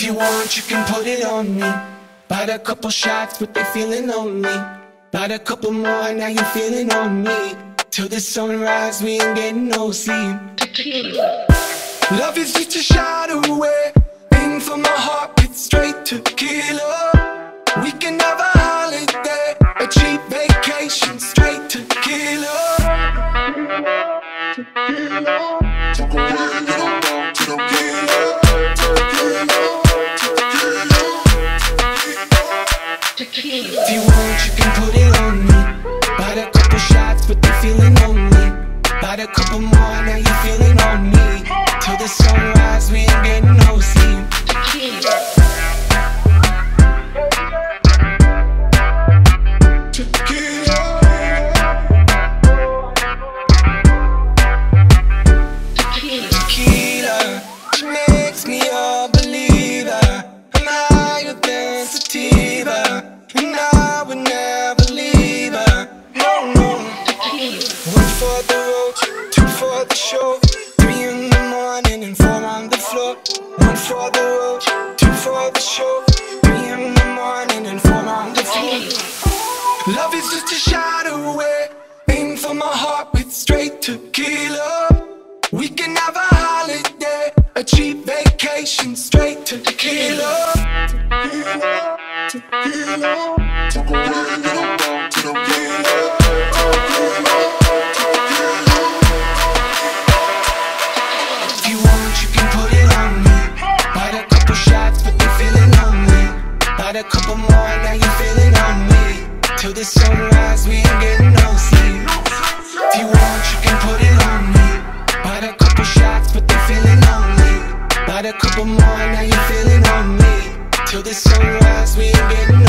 you want, you can put it on me. Bite a couple shots, but they feeling lonely. Bite a couple more, now you're feeling on me. Till the sunrise, we ain't getting no sleep. Tequila. Love is just a shot away. Aim for my heart, it's straight tequila. We can have a holiday, a cheap vacation, straight tequila. Tequila, tequila, Tequila. if you want, you can put it on me. Bite a couple shots, but they're feeling lonely. Bite a couple more, now you're feeling on me. Till the sunrise, we ain't getting no sleep. Tequila. Tequila, Tequila. tequila, she makes me a believer. I'm higher than sativa, and I would never leave her. No, no. Tequila. One for the road, two for the show, 3 in the morning and 4 on the floor. One for the road, two for the show, 3 in the morning and 4 on the floor. Love is just a shot away. Aim for my heart with straight tequila. We can have a holiday, a cheap vacation, straight to tequila. Tequila, tequila, tequila, tequila. If you want, you can put it on me. Bite a couple shots, but they're feeling lonely. Bite a couple more, now you're feeling on me. Till the sunrise, we ain't getting no sleep. If you want, you can put it on me. Bite a couple shots, but they're feeling lonely. Bite a couple more, now you're feeling on me. Till the sunrise, we ain't getting no sleep.